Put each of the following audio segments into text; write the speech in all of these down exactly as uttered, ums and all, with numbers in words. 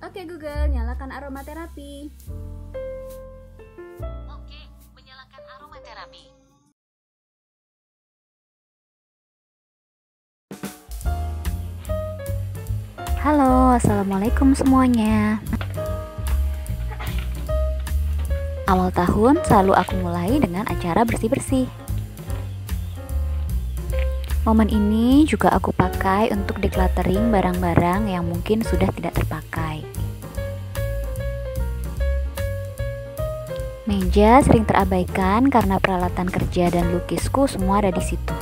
Oke Google, nyalakan aromaterapi. Oke, menyalakan aromaterapi. Halo, assalamualaikum semuanya. Awal tahun selalu aku mulai dengan acara bersih-bersih. Momen ini juga aku pakai untuk decluttering barang-barang yang mungkin sudah tidak terpakai. Meja sering terabaikan karena peralatan kerja dan lukisku semua ada di situ.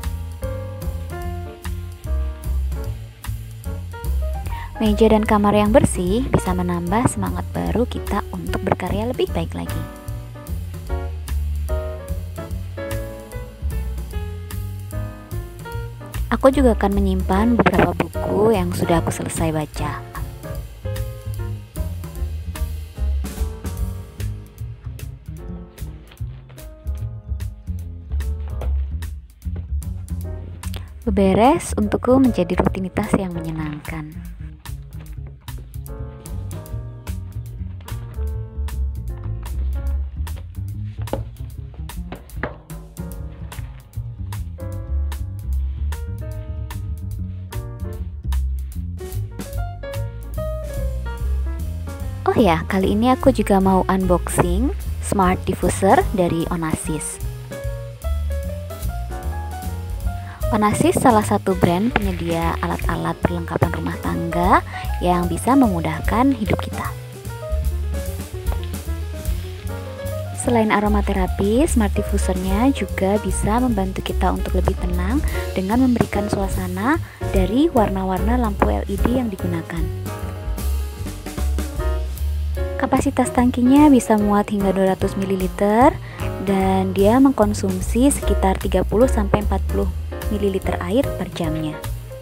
Meja dan kamar yang bersih bisa menambah semangat baru kita untuk berkarya lebih baik lagi. Aku juga akan menyimpan beberapa buku yang sudah aku selesai baca. Beberes untukku menjadi rutinitas yang menyenangkan. Oh ya, kali ini aku juga mau unboxing Smart Diffuser dari Onassis. Onassis salah satu brand penyedia alat-alat perlengkapan rumah tangga yang bisa memudahkan hidup kita. Selain aromaterapi, Smart Diffusernya juga bisa membantu kita untuk lebih tenang dengan memberikan suasana dari warna-warna lampu L E D yang digunakan. Kapasitas tangkinya bisa muat hingga dua ratus mililiter dan dia mengkonsumsi sekitar tiga puluh sampai empat puluh mililiter air per jamnya.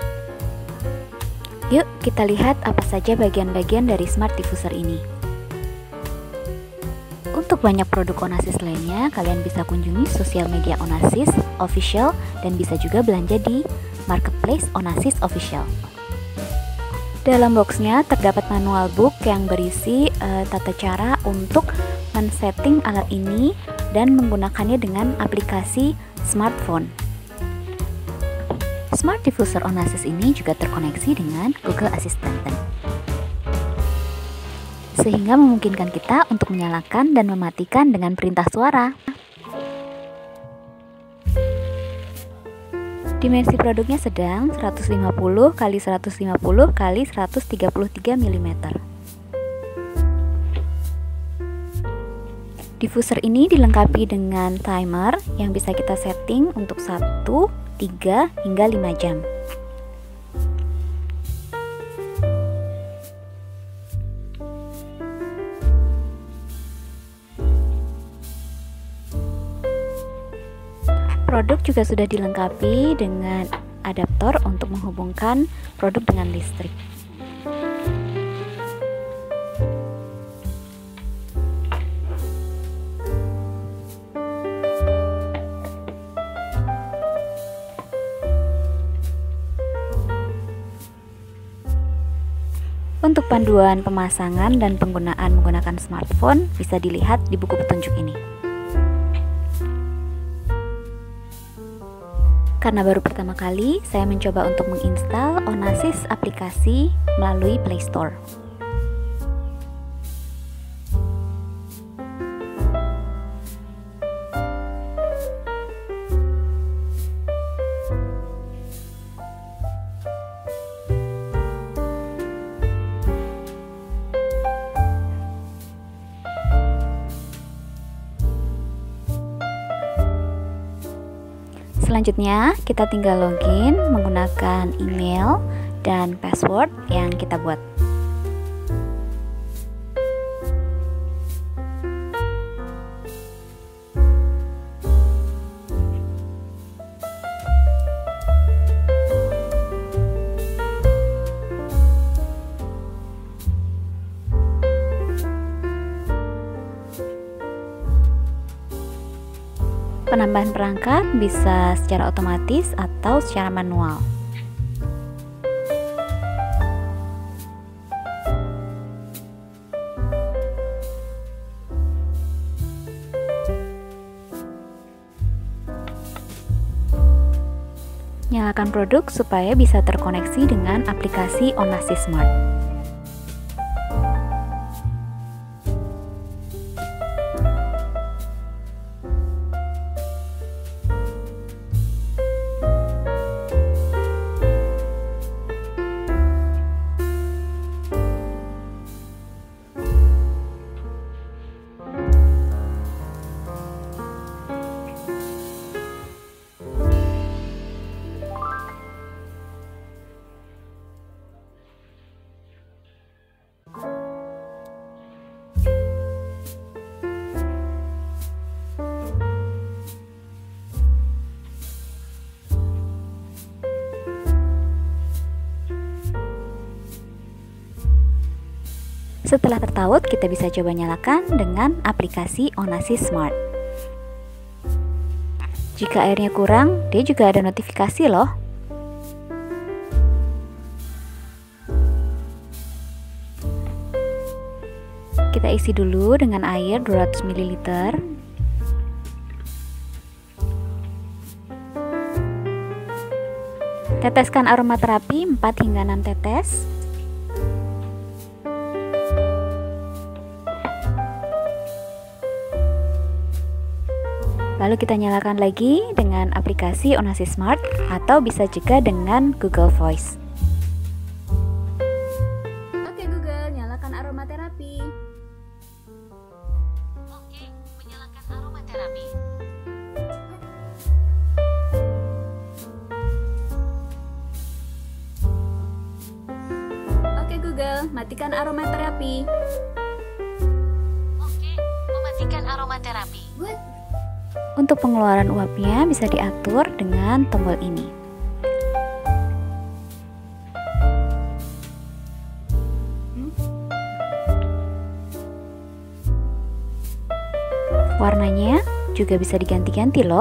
Yuk kita lihat apa saja bagian-bagian dari Smart Diffuser ini. Untuk banyak produk Onassis lainnya, kalian bisa kunjungi sosial media Onassis Official dan bisa juga belanja di marketplace Onassis Official. Dalam boxnya terdapat manual book yang berisi uh, tata cara untuk men-setting alat ini dan menggunakannya dengan aplikasi smartphone. Smart Diffuser Onassis ini juga terkoneksi dengan Google Assistant, sehingga memungkinkan kita untuk menyalakan dan mematikan dengan perintah suara. Dimensi produknya sedang seratus lima puluh kali seratus lima puluh kali seratus tiga puluh tiga milimeter. Diffuser ini dilengkapi dengan timer yang bisa kita setting untuk satu, tiga, hingga lima jam. Produk juga sudah dilengkapi dengan adaptor untuk menghubungkan produk dengan listrik. Untuk panduan pemasangan dan penggunaan menggunakan smartphone bisa dilihat di buku petunjuk ini. Karena baru pertama kali, saya mencoba untuk menginstal Onassis aplikasi melalui Play Store. Selanjutnya, kita tinggal login menggunakan email dan password yang kita buat. Penambahan perangkat bisa secara otomatis atau secara manual. Nyalakan produk supaya bisa terkoneksi dengan aplikasi Onasis Smart. Setelah tertaut, kita bisa coba nyalakan dengan aplikasi Onasis Smart. Jika airnya kurang, dia juga ada notifikasi loh. Kita isi dulu dengan air dua ratus mililiter. Teteskan aromaterapi empat hingga enam tetes. Lalu kita nyalakan lagi dengan aplikasi Onasis Smart atau bisa juga dengan Google Voice. Oke Google, nyalakan aromaterapi. Oke, menyalakan aromaterapi. Oke Google, matikan aromaterapi. Oke, mematikan aromaterapi. What? Untuk pengeluaran uapnya bisa diatur dengan tombol ini. Warnanya juga bisa diganti-ganti loh.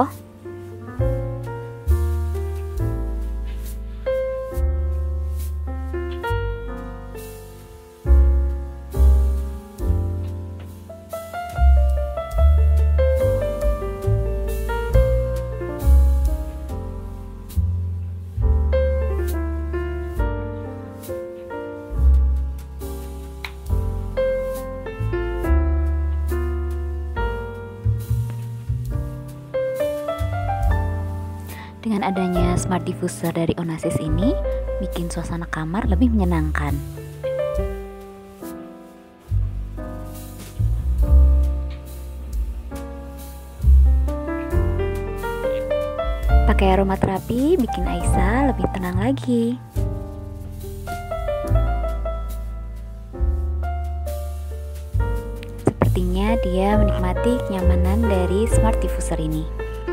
Dengan adanya smart diffuser dari Onasis ini, bikin suasana kamar lebih menyenangkan. Pakai aromaterapi bikin Aisyah lebih tenang lagi. Sepertinya dia menikmati kenyamanan dari smart diffuser ini.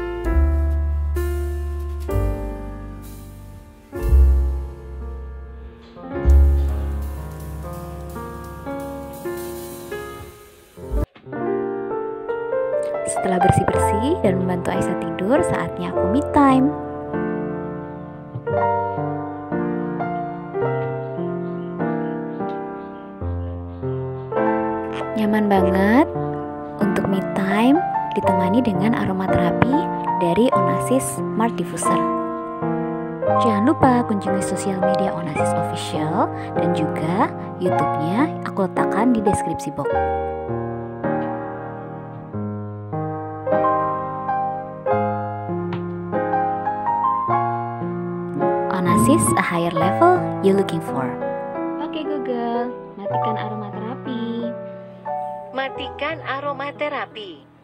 Setelah bersih-bersih dan membantu Aisyah tidur, saatnya aku me time. Nyaman banget untuk me time ditemani dengan aromaterapi dari Onasis Smart Diffuser. Jangan lupa kunjungi sosial media Onasis Official dan juga YouTube-nya aku letakkan di deskripsi box. Onasis, a higher level you looking for. Oke Google, matikan aromaterapi. Matikan aromaterapi.